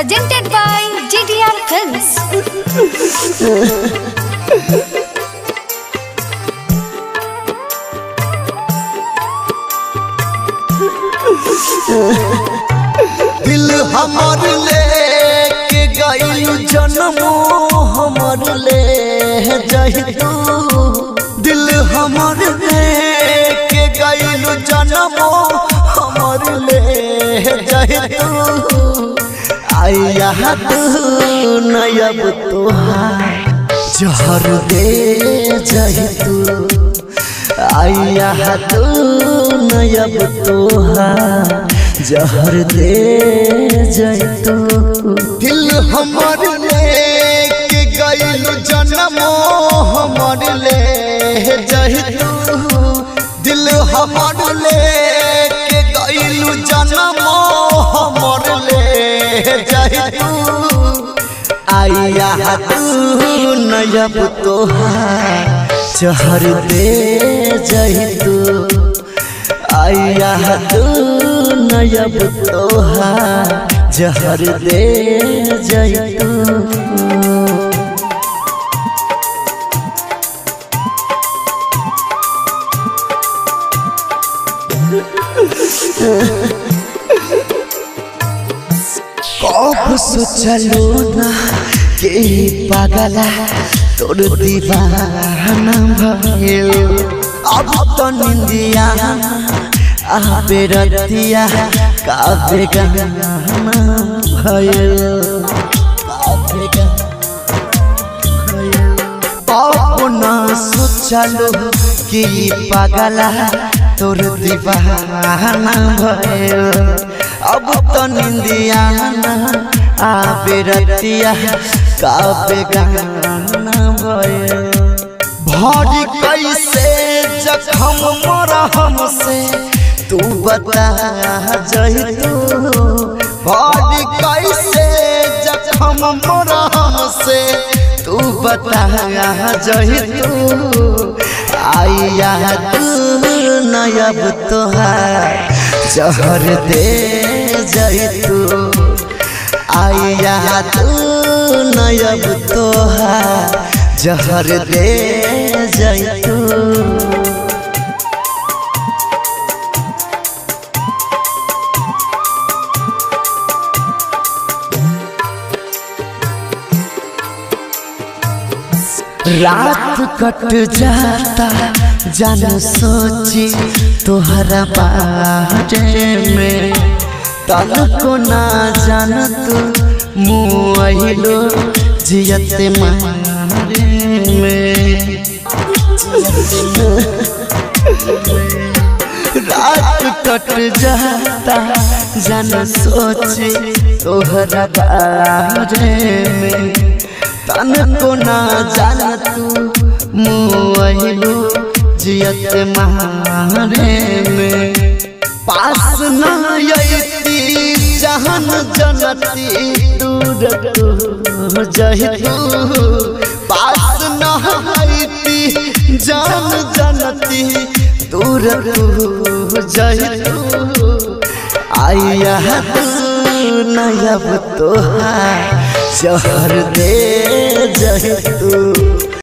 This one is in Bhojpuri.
presented by GDR Films. दिल हमार लेके गइलू जन्मो हमार ले जहितू। दिल हमार लेके गइलू जन्मो हमार ले जहितू। आया तू नयब तोहार जहर दे जहितू। आया तू नयब तोहार जहर दे जइतू। दिल हमार लेके गइलू जन्मो हमार ले जइतू। दिल हमार लेके गइलू जन्मो हमार ले जइतू। आया तू नयब तोहार जहर दे जइतू। आया तू नयब तोहार जहर दे जइतू। कब सोचलू ना के पागला तोर दीवाना भइल। अब तो निंदिया आबे रतिया काबे गाना भइल। अपना सोचलू कि पागला तोर दीवाना भइल। अब तो निंदिया आबे रतिया काबे गाना भइल। भरी कैसे जखम मोरा हमसे तू बता जइतू। भरी कैसे जखम मोरा हमसे तू बता जइतू। आया तू नयब तोहार जहर दे जइतू। आया तू नयब तोहार जहर दे जइतू। रात कट जाता जान सोची तोहरा बारे में। तन को ना जान तू मुआइलो जियते मारे में। रात कट जाता जान सोची तोहरा बारे में। तन को ना जान तू मुआइलो जियत मारे में। पास न आईती जहन जनती दूर तू जहितू। पास न आईती जान जनती दूर तू जहितू। आया तू नयब तोहार जहर दे जइतू।